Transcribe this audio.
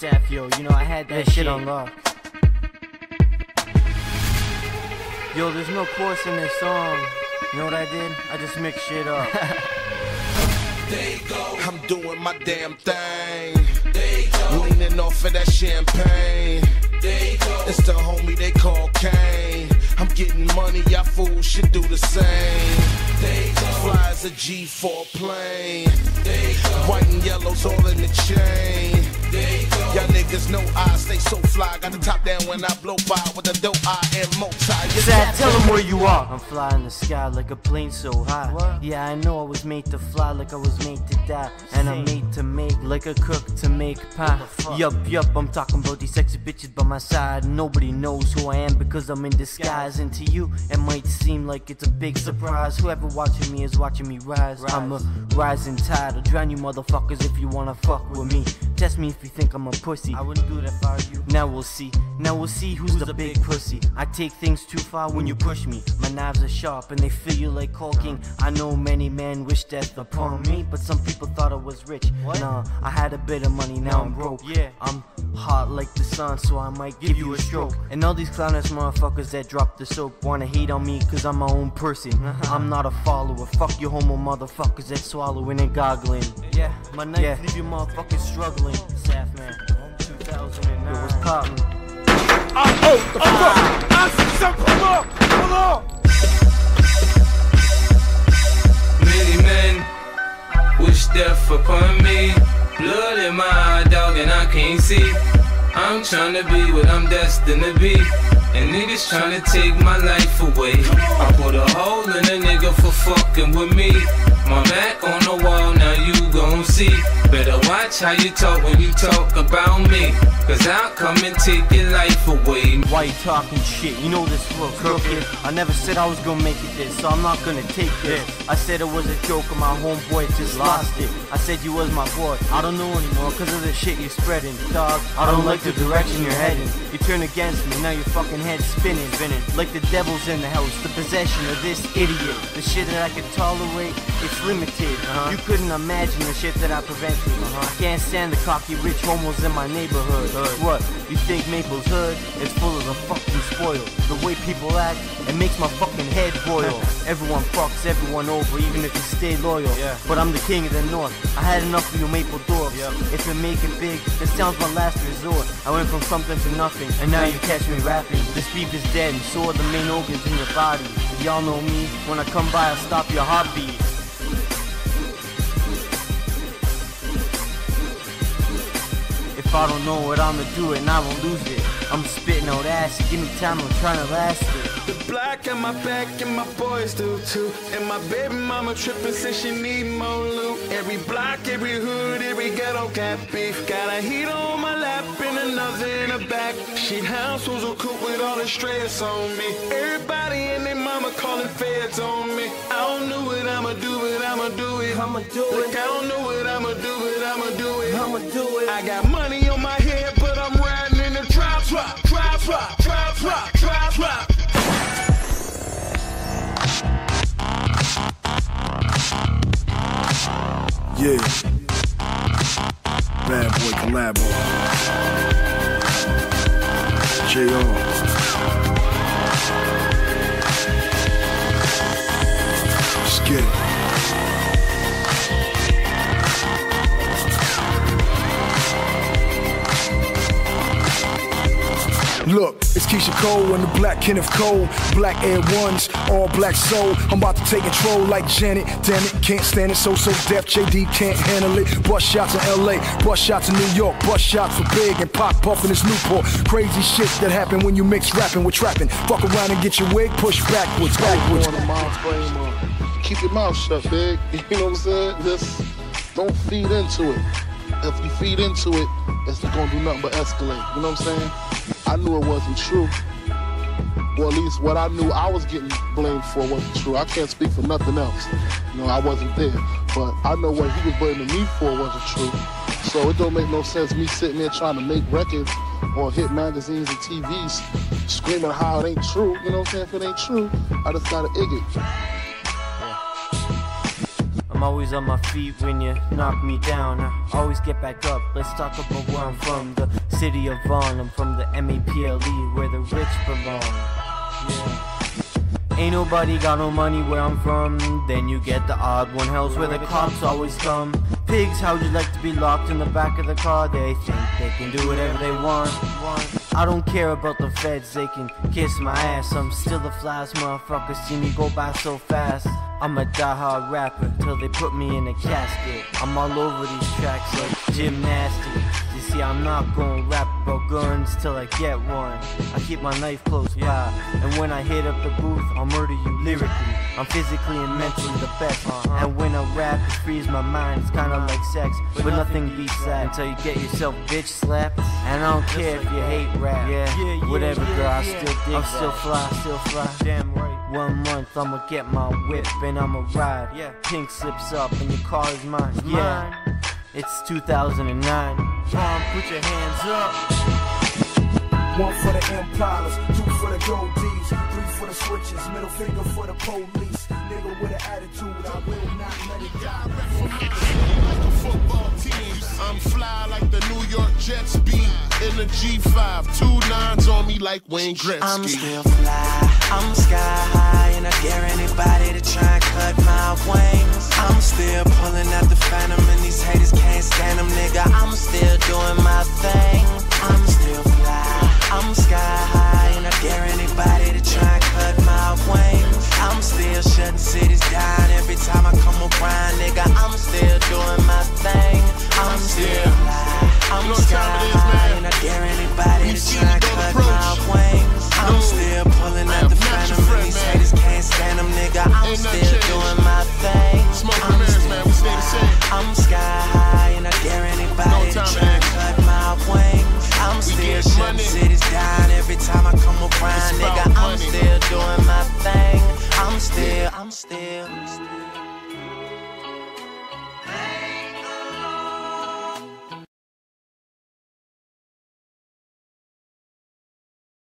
Safio, you know I had that shit on lock. Yo, there's no chorus in this song. You know what I did? I just mixed shit up. There you go. I'm doing my damn thing. There you go. Leaning off of that champagne. There you go. It's the homie they call Kane. I'm getting money, y'all fools should do the same. There you go. Fly as a G4 plane. There you go. White and yellow's all in the chain. There you go. Y'all niggas know I stay so fly. Got the top down when I blow by with the dope I am multi. Sad, tell them where you are. I'm flying in the sky like a plane so high. What? Yeah, I know I was made to fly like I was made to die. And I'm made to make like a cook to make pie. Yup, I'm talking about these sexy bitches by my side. Nobody knows who I am because I'm in disguise. And to you, it might seem like it's a big surprise. Whoever watching me is watching me rise. I'm a rising tide. I'll drown you motherfuckers if you wanna fuck with me. Test me if you think I'm a pussy. I wouldn't do that if I were you. Now we'll see who's the big pussy. I take things too far when you push me. My knives are sharp and they feel you like caulking. I know many men wish death upon me, but some people thought I was rich. Nah, I had a bit of money, now I'm broke. Yeah, I'm hot like the sun, so I might give you a stroke. And all these clownish motherfuckers that drop the soap wanna hate on me cause I'm my own person. I'm not a follower. Fuck you homo motherfuckers that swallowing and goggling. Yeah, my knife leave you motherfuckers struggling. Saf man, 2009. It was poppin'. Many men wish death upon me. Blood in my eye, dog, and I can't see. I'm tryna be what I'm destined to be, and niggas tryna take my life away. I put a hole in a nigga for fucking with me. My Mac on the wall, now you gon' see. Better watch how you talk when you talk about me, cause I'll come and take your life away. Why you talking shit? You know this flow crooked. I never said I was gonna make it this, so I'm not gonna take this. I said it was a joke and my homeboy just lost it. I said you was my boy. I don't know anymore cause of the shit you're spreading. Dog, I don't like the direction you're heading. You turn against me, now your fucking head's spinning. Like the devil's in the house, the possession of this idiot. The shit that I could tolerate, it's limited. You couldn't imagine the shit that I prevented. I can't stand the cocky rich homos in my neighborhood. What? You think Maple's hood? It's full of the fucking spoiled. The way people act, it makes my fucking head boil. Everyone fucks everyone over, even if you stay loyal. But I'm the king of the north. I had enough of you maple dwarfs. If you make it big, this sounds my last resort. I went from something to nothing, and now you catch me rapping. This beef is dead, and so are the main organs in your body. Y'all know me. When I come by, I'll stop your heartbeat. If I don't know what I'ma do and I won't lose it. I'm spitting out acid, give me time, I'm trying to last it. The black on my back and my boys do too. And my baby mama trippin' says she need more loot. Every block, every hood, every ghetto got beef. Got a heater on my lap and another in the back. She house was a coop with all the stress on me. Everybody and their mama calling feds on me. I don't know what I'ma do, but I'ma do it. I'ma do it. Look, I don't know what I'ma do, but I'ma do it. I'ma do it. I got money on my head, but I'm riding in the drop. Yeah. Bad Boy Collabo. J.R. Let's get it. Look, it's Keisha Cole and the Black Kenneth Cole. Black Air Ones, all black soul. I'm about to take control like Janet. Damn it, can't stand it, so deaf. JD can't handle it. Bust shots in LA, bust shots in New York. Bust shots for Big and Pop Puff in his Newport. Crazy shit that happen when you mix rapping with trapping. Fuck around and get your wig pushed backwards. Keep your mouth shut, Big. You know what I'm saying? Just don't feed into it. If you feed into it, it's gonna do nothing but escalate. You know what I'm saying? I knew it wasn't true. Well, at least what I knew I was getting blamed for wasn't true. I can't speak for nothing else. You know, I wasn't there. But I know what he was blaming me for wasn't true. So it don't make no sense me sitting there trying to make records or hit magazines and TVs screaming how it ain't true. You know what I'm saying? If it ain't true, I just gotta ig it. I'm always on my feet when you knock me down. I always get back up. Let's talk about where I'm from. The city of Vaughn. I'm from the MAPLE, where the rich belong. Yeah. Ain't nobody got no money where I'm from. Then you get the odd one. Hell's where the cops always come. Pigs, how'd you like to be locked in the back of the car? They think they can do whatever they want. I don't care about the feds, they can kiss my ass. I'm still the flyest motherfucker, see me go by so fast. I'm a die-hard rapper till they put me in a casket. I'm all over these tracks like gymnastics. You see, I'm not gonna rap about guns till I get one. I keep my knife close by, and when I hit up the booth, I'll murder you lyrically. I'm physically and mentally the best, and when I rap, it frees my mind. It's kinda like sex, but nothing beats that until you get yourself bitch slapped. And I don't care if you hate rap, whatever, girl, I still dig. I'm still fly, damn right. 1 month, I'ma get my whip and I'ma ride. Pink slips up and your car is mine. Yeah, it's 2009. Mom, put your hands up. 1 for the Impalas, 2 for the Gold D's, 3 for the switches, middle finger for the police. Nigga with an attitude, I will not let it die. Football teams, I'm fly like the New York Jets be in the G5, 2 9s on me like Wayne Gretzky. I'm still fly, I'm sky high, and I dare anybody to try and cut my wings. I'm still pulling out the phantom, and these haters can't stand them, nigga. I'm still doing my thing. I'm still fly, I'm sky high, and I dare anybody to try and cut my wings. I'm still shutting cities down every time I come around, nigga. I'm still doing my thing. I'm still fly, I'm sky high, and I dare anybody to try and cut my wings. I'm still pulling out the phantom, and these haters can't stand them, nigga. I'm still doing my thing. I'm sky high, and I dare anybody to try and cut my wings. I'm still shutting cities down every time I come around, nigga. I'm still doing my thing. I'm still.